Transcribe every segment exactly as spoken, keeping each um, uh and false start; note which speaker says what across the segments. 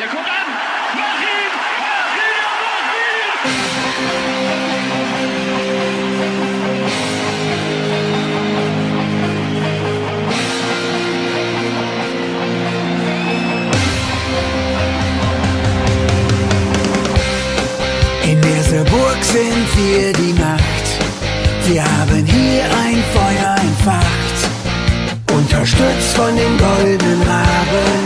Speaker 1: Der kommt an! Mach ihn! Mach ihn! Mach ihn!
Speaker 2: In Meresburg sind wir die Macht. Wir haben hier ein Feuer entfacht, unterstützt von den goldenen Raben.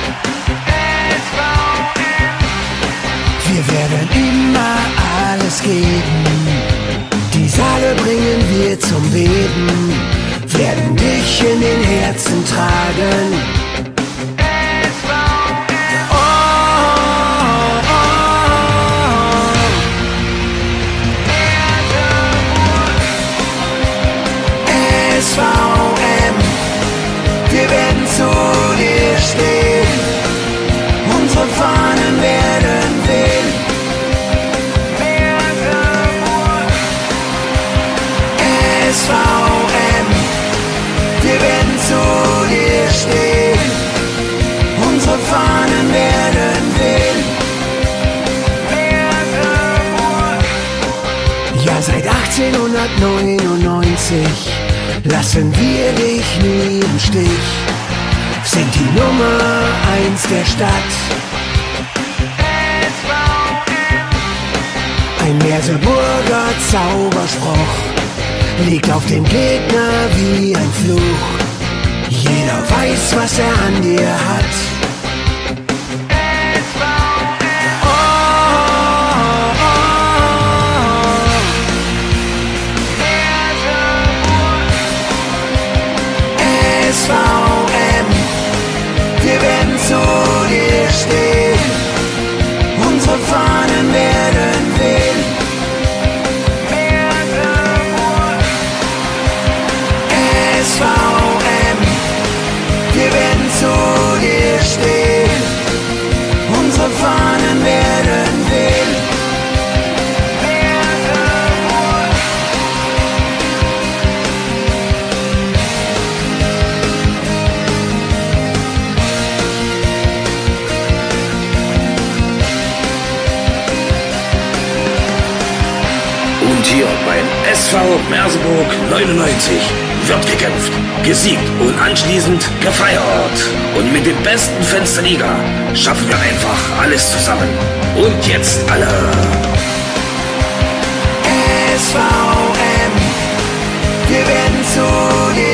Speaker 2: Wir werden immer alles geben. Die Saale bringen wir zum Beben, werden dich in den Herzen tragen. S V M, wir werden zu dir stehen, unsere Fahnen werden wehen. S V M, wir werden zu dir stehen, unsere Fahnen werden wehen. Ja, seit achtzehnhundertneunundneunzig lassen wir dich nie im Stich, sind die Nummer eins der Stadt. Ein Meresburger Zauberspruch liegt auf dem Gegner wie ein Fluch. Jeder weiß, was er an dir hat. S V M, wir werden zu dir stehen, unsere Fahnen werden wehen. S V M, wir werden zu dir stehen, unsere Fahnen werden wehen.
Speaker 3: Und hier beim S V Meresburg neunundneunzig wird gekämpft, gesiegt und anschließend gefeiert. Und mit den besten Fans der Liga schaffen wir einfach alles zusammen. Und jetzt alle.
Speaker 2: S V M, wir werden zu dir